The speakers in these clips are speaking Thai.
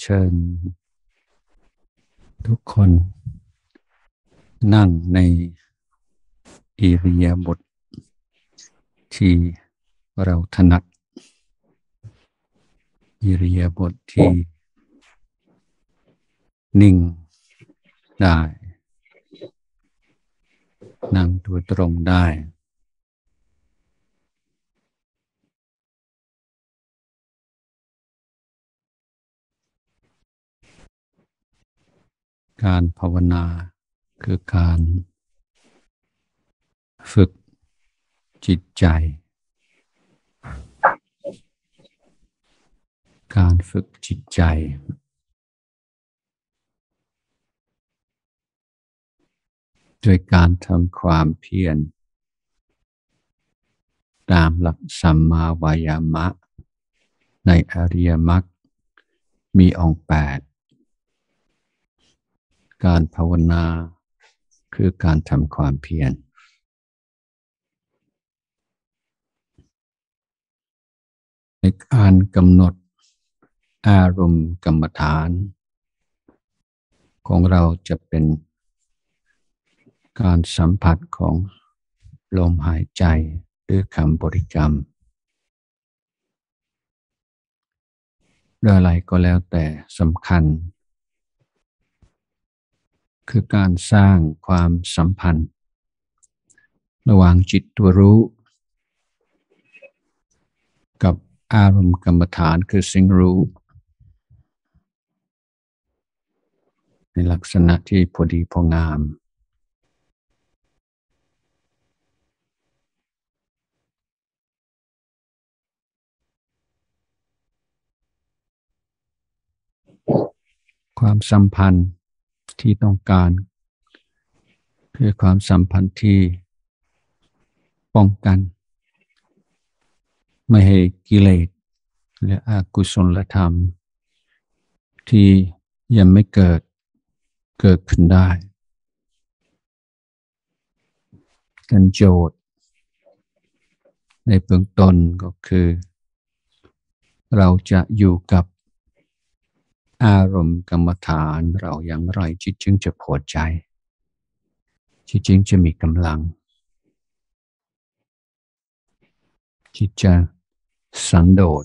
ชิญทุกคนนั่งในอิริยาบถที่เราถนัดอิริยาบถที่นิ่งได้นั่งตัวตรงได้การภาวนาคือการฝึกจิตใจการฝึกจิตใจด้วยการทำความเพียรตามหลักสัมมาวายามะในอริยมรรคมีองค์8การภาวนาคือการทำความเพียรในการกำหนดอารมณ์กรรมฐานของเราจะเป็นการสัมผัสของลมหายใจหรือคำบริกรรมหรืออะไรก็แล้วแต่สำคัญคือการสร้างความสัมพันธ์ระหว่างจิตตัวรู้กับอารมณ์กรรมฐานคือสิ่งรู้ในลักษณะที่พอดีพองามความสัมพันธ์ที่ต้องการคือความสัมพันธ์ที่ป้องกันไม่ให้กิเลสและอกุศลธรรมที่ยังไม่เกิดขึ้นได้กันโจทย์ในเบื้องต้นก็คือเราจะอยู่กับอารมณ์กรรมฐานเราอย่างไรจิตจึงจะพอใจจิตจึงจะมีกำลังจิตจะสันโดษ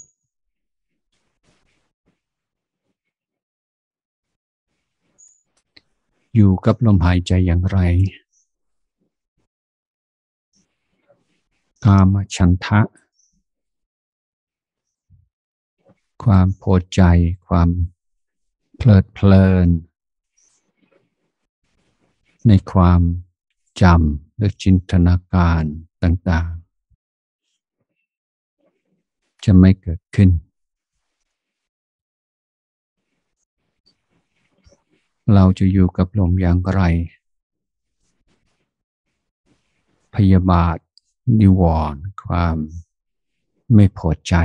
อยู่กับลมหายใจอย่างไรกามฉันทะความพอใจความเพลิดเพลินในความจำหรือจินตนาการต่างๆจะไม่เกิดขึ้นเราจะอยู่กับลมอย่างไรพยาบาทนิวรณ์ความไม่พอใจ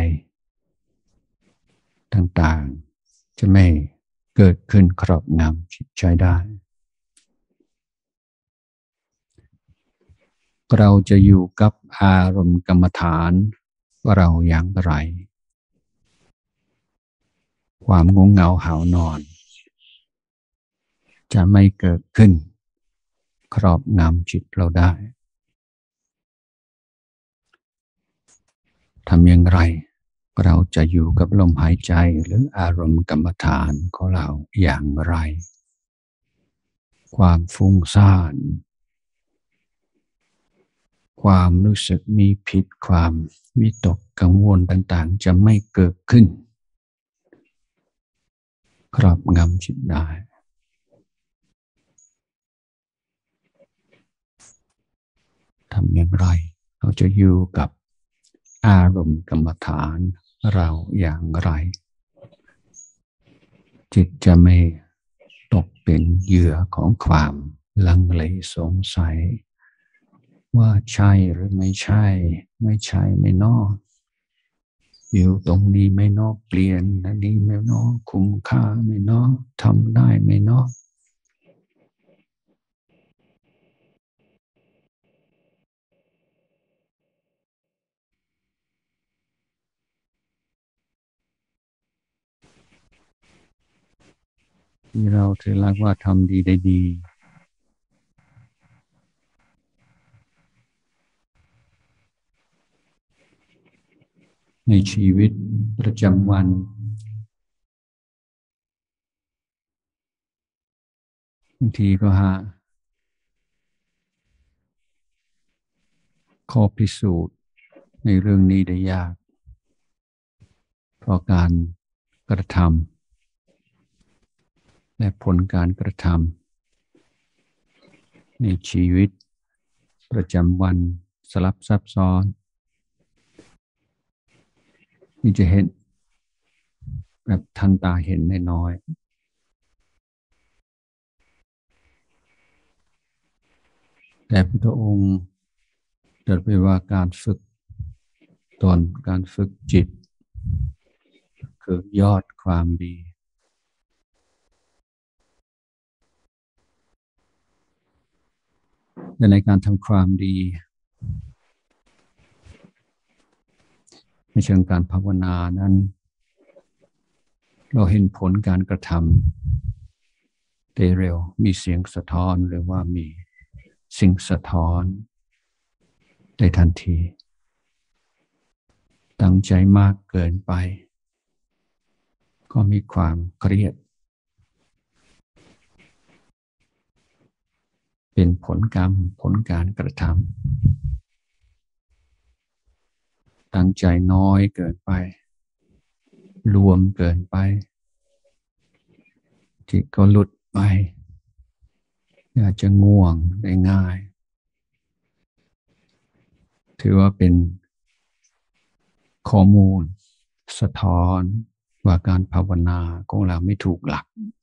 ต่างๆจะไม่เกิดขึ้นครอบงำจิตใจได้เราจะอยู่กับอารมณ์กรรมฐานว่าเราอย่างไรความง่วงเหงาหาวนอนจะไม่เกิดขึ้นครอบงำจิตเราได้ทำอย่างไรเราจะอยู่กับลมหายใจหรืออารมณ์กรรมฐานของเราอย่างไรความฟุ้งซ่านความรู้สึกมีผิดความวิตกกังวลต่างๆจะไม่เกิดขึ้นครอบงำจิตได้ทำอย่างไรเราจะอยู่กับอารมณ์กรรมฐานเราอย่างไรจิตจะไม่ตกเป็นเหยื่อของความลังเลสงสัยว่าใช่หรือไม่ใช่ไม่ใช่ไม่นอกอยู่ตรงนี้ไม่นอกเปลี่ยนอันนี้ไม่นอกคุ้มค่าไม่นอกทำได้ไม่นอกที่เราถือหลักว่าทำดีได้ดีในชีวิตประจำวันบางทีก็หาข้อพิสูจน์ในเรื่องนี้ได้ยากเพราะการกระทำและผลการกระทำในชีวิตประจำวันสลับซับซ้อนนี่จะเห็นแบบทันตาเห็นได้น้อยแต่พระองค์ตรัสไว้ว่าการฝึกตนการฝึกจิตคือยอดความดีและในการทำความดีในเชิงการภาวนานั้นเราเห็นผลการกระทำได้เร็วมีเสียงสะท้อนหรือว่ามีสิ่งสะท้อนได้ทันทีตั้งใจมากเกินไปก็มีความเครียดเป็นผลกรรมผลการกระทำตั้งใจน้อยเกินไปรวมเกินไปจิตก็หลุดไปอยากจะง่วงได้ง่ายถือว่าเป็นข้อมูลสะท้อนว่าการภาวนาของเราไม่ถูกหลัก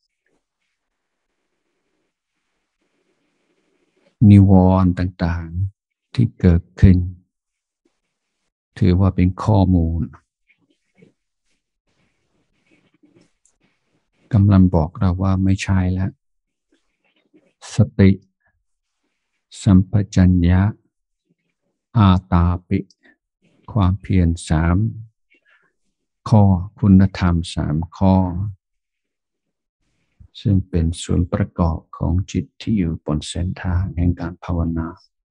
นิวรณ์ต่างๆที่เกิดขึ้นถือว่าเป็นข้อมูลกำลังบอกเราว่าไม่ใช่แล้วสติสัมปชัญญะอาตาปิความเพียรสามข้อคุณธรรมสามข้อซึ่งเป็นส่วนประกอบของจิตที่อยู่บนเส้นทางแห่งการภาวนา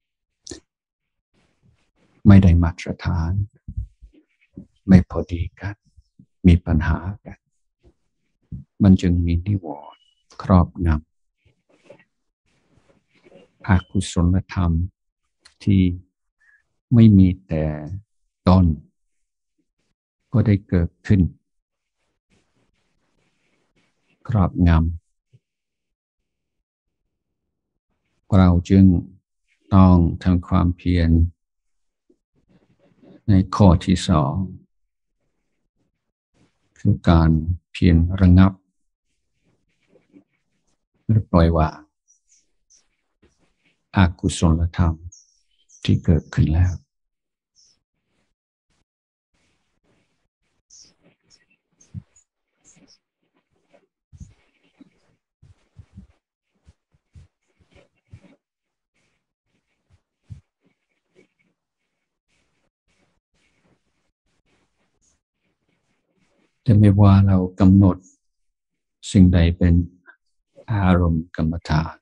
ไม่ได้มาตรฐานไม่พอดีกันมีปัญหากันมันจึงมีนิวรณ์ครอบงำอกุศลธรรมที่ไม่มีแต่ต้นก็ได้เกิดขึ้นครอบงำเราจึงต้องทำความเพียรในข้อที่สองคือการเพียรระงับหรือปล่อยวางอกุศลธรรมที่เกิดขึ้นแล้วแต่ไม่ว่าเรากำหนดสิ่งใดเป็นอารมณ์กรรมฐาน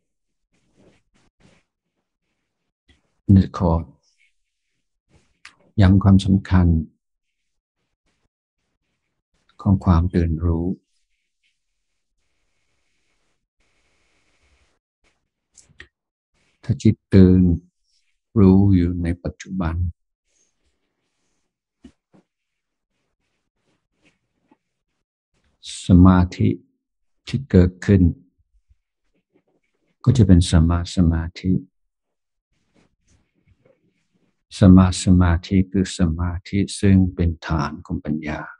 นี่ขอย้ำความสำคัญของความตื่นรู้ถ้าจิตตื่นรู้อยู่ในปัจจุบันสมาธิที่เกิดขึ้นก็จะเป็นสมาธิสมาธิคือสมาธิซึ่งเป็นฐานของปัญญา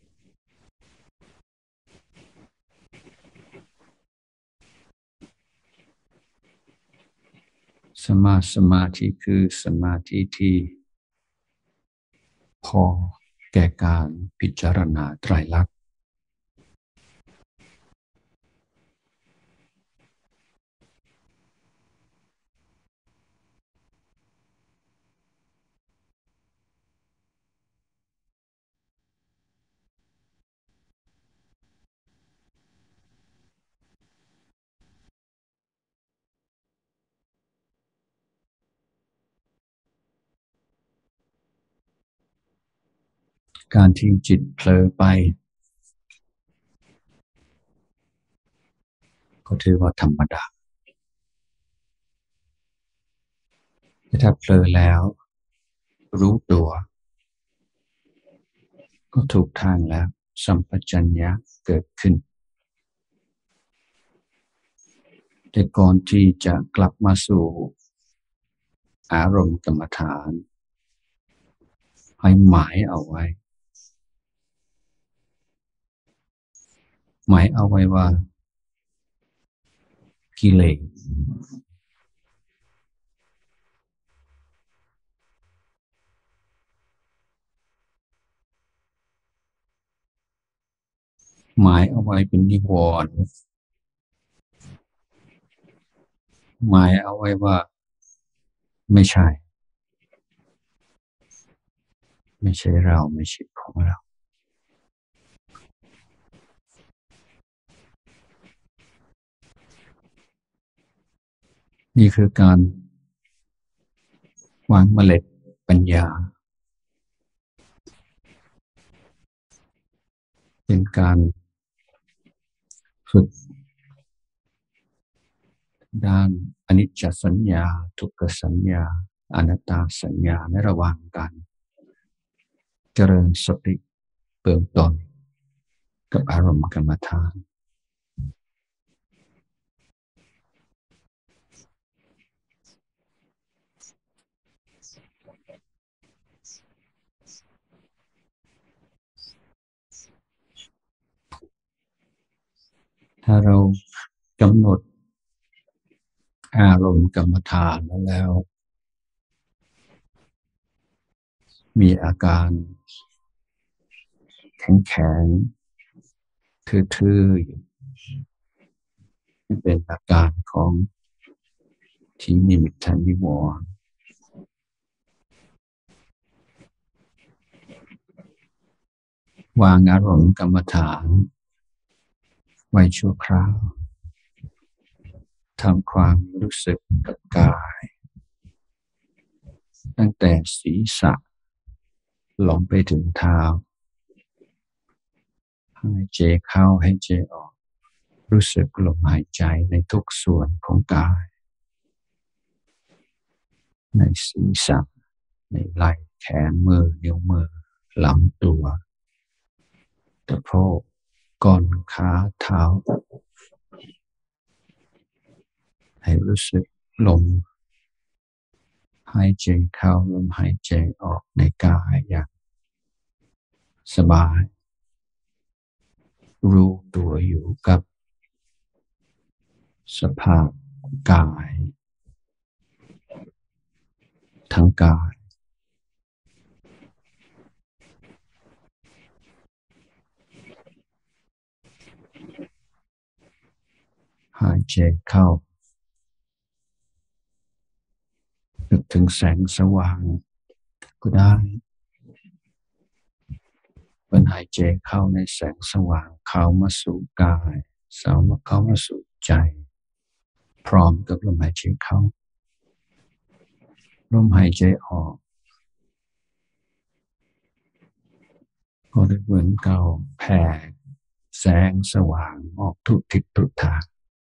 สมาธิคือสมาธิที่พอแก่การพิจารณาไตรลักษณ์การที่จิตเผลอไปก็ถือว่าธรรมดาแต่ถ้าเผลอแล้วรู้ตัวก็ถูกทางแล้วสัมปชัญญะเกิดขึ้นแต่ก่อนที่จะกลับมาสู่อารมณ์กรรมฐานให้หมายเอาไว้ว่ากิเลสหมายเอาไว้เป็นนิวรณ์หมายเอาไว้ว่าไม่ใช่เราไม่ใช่ของเรานี่คือการวางเมล็ดปัญญาเป็นการฝึกด้านอนิจจสัญญาทุกขสัญญาอนัตตาสัญญาในระหว่างการเจริญสติเบื้องต้นกับอารมณ์กรรมฐานถ้าเรากำหนดอารมณ์กรรมฐานแล้วมีอาการแข็งทื่อๆอยู่เป็นอาการของทีนิมิตฐานิวรณ์วางอารมณ์กรรมฐานไว้ชั่วคราวทำความรู้สึกกับกายตั้งแต่ศีรษะลงไปถึงเท้าหายใจเข้าหายใจออกรู้สึกลมหายใจในทุกส่วนของกายในศีรษะในไหล่แขนมือนิ้วมือลำตัวสะโพกก้นขาเท้าให้รู้สึกลมหายใจเข้าลมหายใจออกในกายอย่างสบายรู้ตัวอยู่กับสภาพกายทั้งกายหายใจเข้านึกถึงแสงสว่างก็ได้เป็นหายใจเข้าในแสงสว่างเข้ามาสู่กายเข้ามาสู่ใจพร้อมกับลมหายใจเข้าลมหายใจออกก็ได้เหมือนเก่าแผ่แสงสว่างออกทุกทิศทุกทาง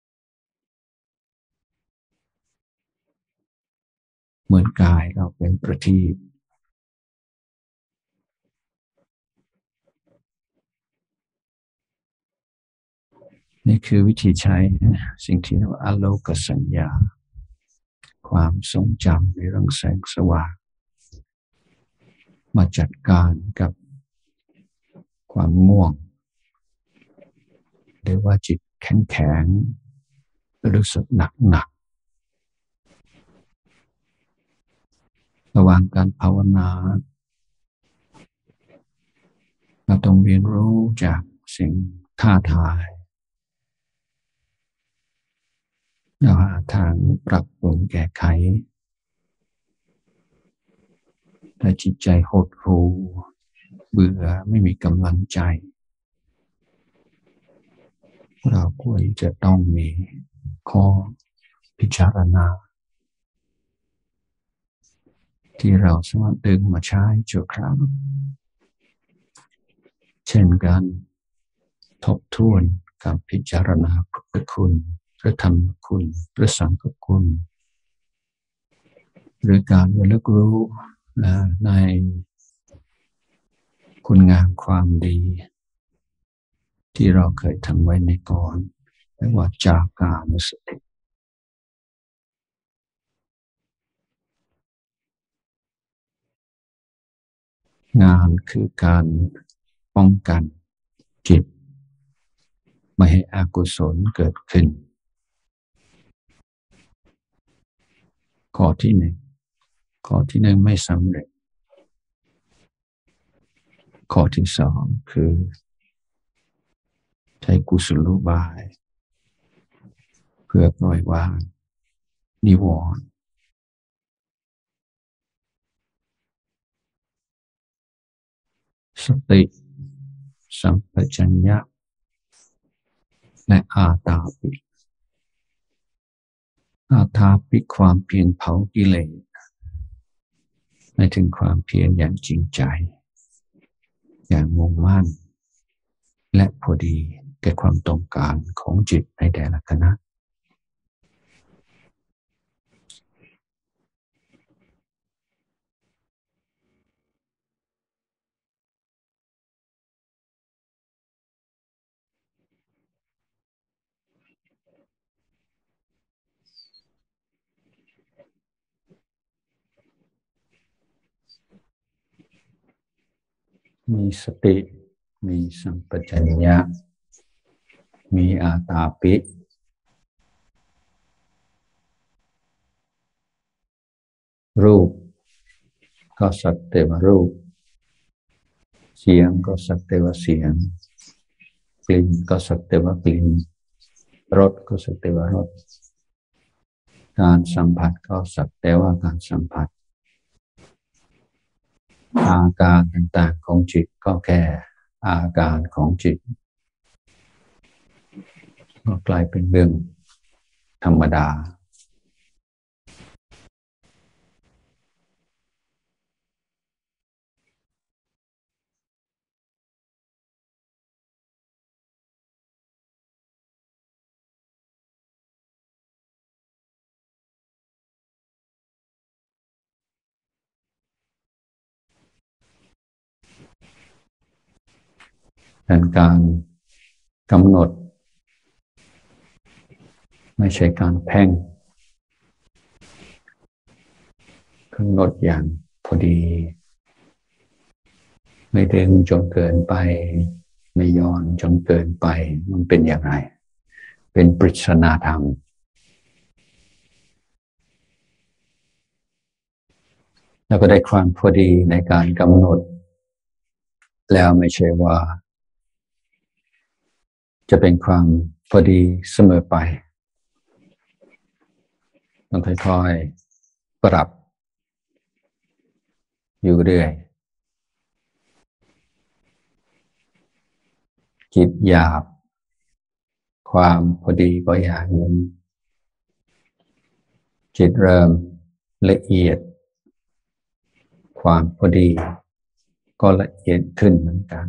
เหมือนกายเราเป็นประทีปนี่คือวิธีใช้สิ่งที่เรียกว่าอโลกสัญญาความทรงจำในเรื่องแสงสว่างมาจัดการกับความง่วงหรือว่าจิตแข็งรู้สึกหนักระหว่างการภาวนาเราต้องเรียนรู้จากสิ่งท้าทายแล้วหาทางปรับปรุงแก้ไขถ้าจิตใจหดหู่เบื่อไม่มีกำลังใจเราควรจะต้องมีข้อพิจารณาที่เราสามารถดึงมาใช้ชั่วคราวช่นการทบทวนการพิจารณาพุทธคุณหรือธรรมคุณหรือสังฆคุณหรือการระลึกรู้ในคุณงามความดีที่เราเคยทำไว้ในก่อนไม่ว่าจาการสติงานคือการป้องกันจิตไม่ให้อกุศลเกิดขึ้นข้อที่หนึ่งไม่สำเร็จข้อที่สองคือใช้กุศโลบายเพื่อปล่อยวางนิวรณ์สติสัมปชัญญะและอาตาปิความเพียรเผากิเลสหมายถึงความเพียรอย่างจริงใจอย่างมุ่งมั่นและพอดีแก่ความต้องการของจิตในแต่ละขณะมีสติมีสัมปชัญญะมีอาตาปิรูปก็สักแต่ว่ารูปเสียงก็สักแต่ว่าเสียงกลิ่นก็สักแต่ว่ากลิ่นรสก็สักแต่ว่ารสการสัมผัสก็สักแต่ว่าการสัมผัสอาการต่างๆของจิตก็แค่อาการของจิตก็กลายเป็นเรื่องธรรมดาดังการกำหนดไม่ใช่การเพ่งกำหนดอย่างพอดีไม่ดึงจนเกินไปไม่ย้อนจนเกินไปมันเป็นอย่างไรเป็นปริศนาธรรมแล้วก็ได้ความพอดีในการกำหนดแล้วไม่ใช่ว่าจะเป็นความพอดีเสมอไปต้องค่อยๆปรับอยู่เรื่อยจิตหยาบความพอดีก็อย่างหนึ่งจิตเริ่มละเอียดความพอดีก็ละเอียดขึ้นเหมือนกัน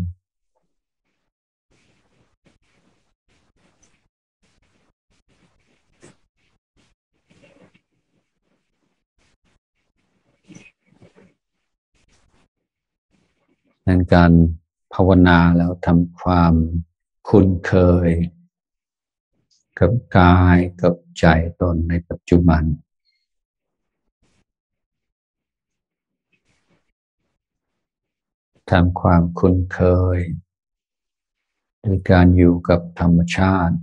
ในการภาวนาแล้วทำความคุ้นเคยกับกายกับใจตนในปัจจุบันทำความคุ้นเคยโดยการอยู่กับธรรมชาติ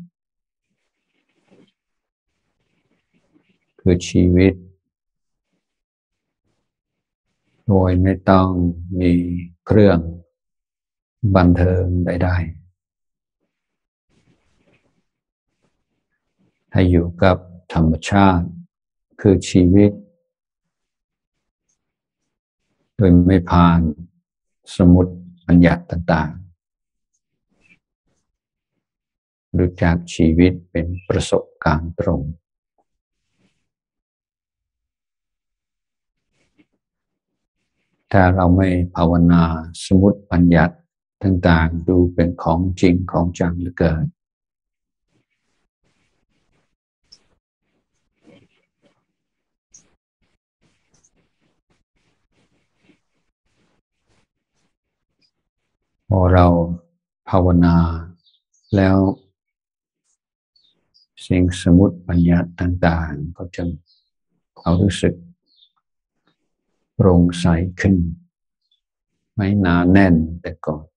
คือชีวิตโดยไม่ต้องมีเครื่องบันเทิงใดๆให้อยู่กับธรรมชาติคือชีวิตโดยไม่ผ่านสมมติบัญญัติต่างๆรู้จักชีวิตเป็นประสบการณ์ตรงถ้าเราไม่ภาวนาสมมติบัญญัติต่างๆดูเป็นของจริงของจังเหลือเกินพอเราภาวนาแล้วสิ่งสมมุติบัญญัติต่างๆก็จะเขารู้สึกโปร่งใสขึ้นไม่หนาแน่นแต่ก่อน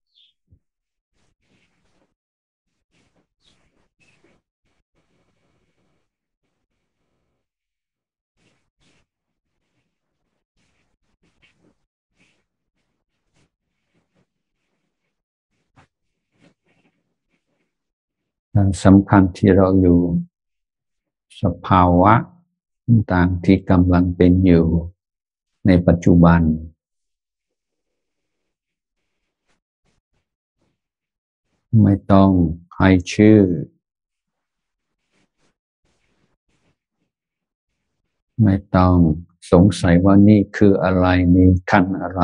สำคัญที่เราอยู่สภาวะต่างที่กำลังเป็นอยู่ในปัจจุบันไม่ต้องให้ชื่อไม่ต้องสงสัยว่านี่คืออะไรนี่ขั้นอะไร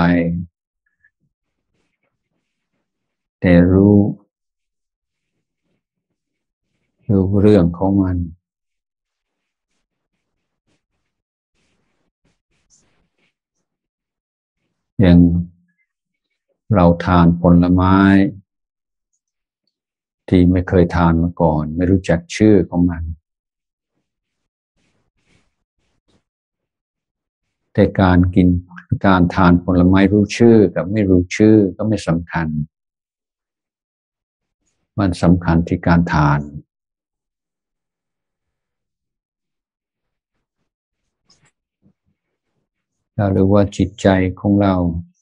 แต่รู้เรื่องของมันอย่างเราทานผลไม้ที่ไม่เคยทานมาก่อนไม่รู้จักชื่อของมันแต่การกินการทานผลไม้รู้ชื่อกับไม่รู้ชื่อก็ไม่สำคัญมันสำคัญที่การทานหรือว่าจิตใจของเรา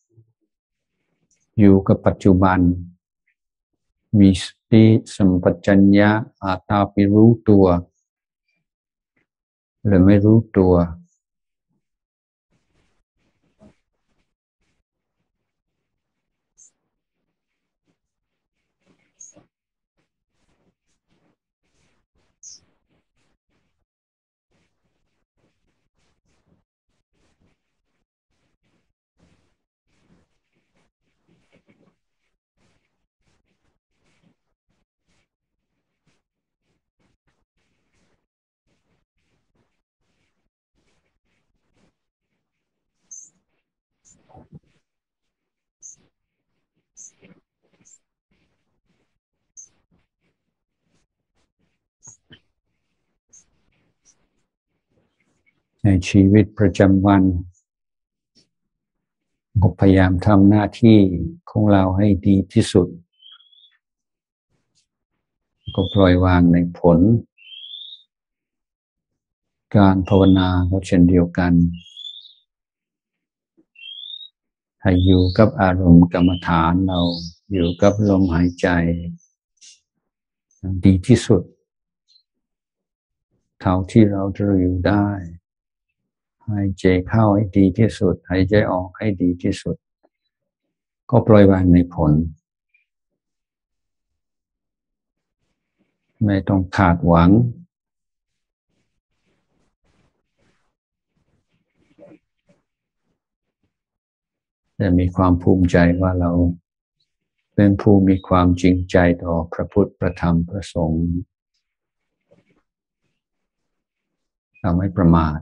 อยู่กับปัจจุบันมีสติสัมปชัญญะอาตาปิรู้ตัวหรือไม่รู้ตัวในชีวิตประจำวันก็พยายามทำหน้าที่ของเราให้ดีที่สุดก็ปล่อยวางในผลการภาวนาก็เช่นเดียวกันให้อยู่กับอารมณ์กรรมฐานเราอยู่กับลมหายใจดีที่สุดเท่าที่เราจะอยู่ได้หายใจเข้าให้ดีที่สุดหายใจออกให้ดีที่สุดก็ปล่อยวางในผลไม่ต้องขาดหวังแต่มีความภูมิใจว่าเราเป็นผู้มีความจริงใจต่อพระพุทธพระธรรมพระสงฆ์เราไม่ประมาท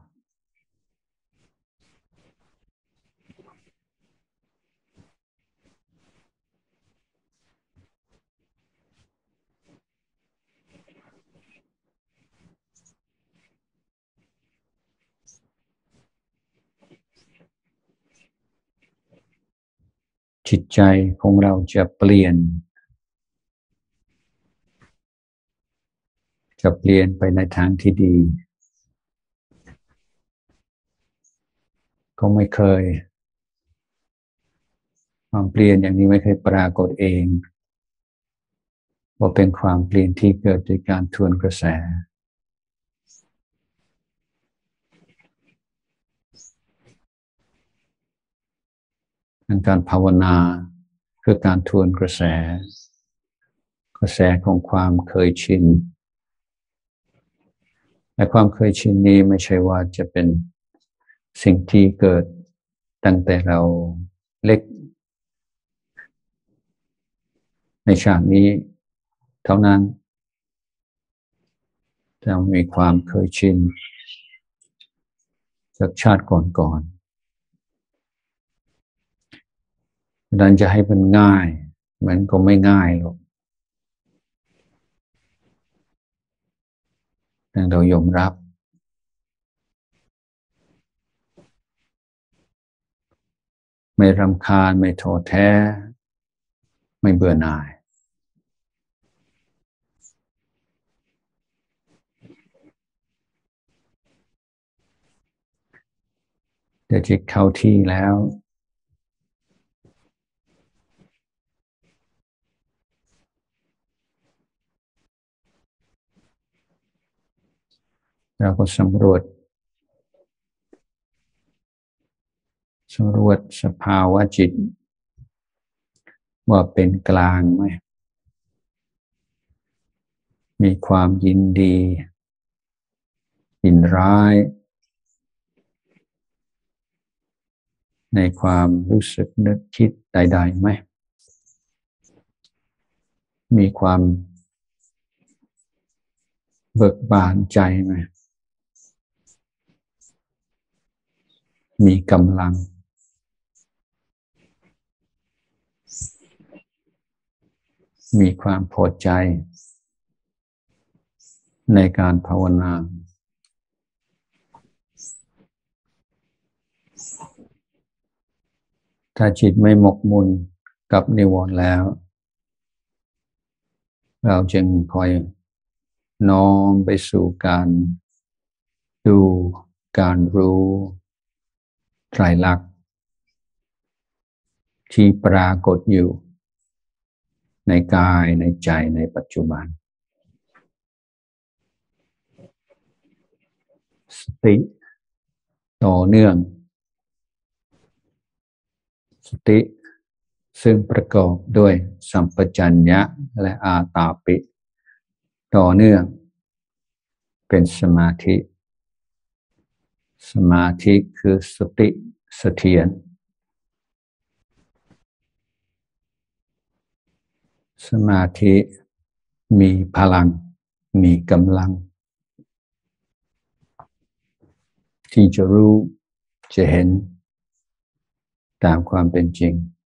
จิตใจของเราจะเปลี่ยนไปในทางที่ดีก็ไม่เคยความเปลี่ยนอย่างนี้ไม่เคยปรากฏเองว่าเป็นความเปลี่ยนที่เกิดจากการทวนกระแสการภาวนาคือการทวนกระแสของความเคยชินและความเคยชินนี้ไม่ใช่ว่าจะเป็นสิ่งที่เกิดตั้งแต่เราเล็กในชาตินี้เท่านั้นจะมีความเคยชินจากชาติก่อนๆดันจะให้มันง่ายมันก็ไม่ง่ายหรอกแต่เรายอมรับไม่รำคาญไม่ท้อแท้ไม่เบื่อหน่ายเดี๋ยวจิตเข้าที่แล้วเราก็สำรวจสภาวะจิตว่าเป็นกลางไหมมีความยินดียินร้ายในความรู้สึกนึกคิดใดๆไหมมีความเบิกบานใจไหมมีกำลังมีความพอใจในการภาวนาถ้าจิตไม่หมกมุ่นกับนิวรณ์แล้วเราจึงคอยน้อมไปสู่การดูการรู้ไตรลักษณ์ที่ปรากฏอยู่ในกายในใจในปัจจุบันสติต่อเนื่องสติซึ่งประกอบด้วยสัมปชัญญะและอาตาปิต่อเนื่องเป็นสมาธิสมาธิคือสติเสถียรสมาธิมีพลังมีกำลังที่จะรู้จะเห็นตามความเป็นจริง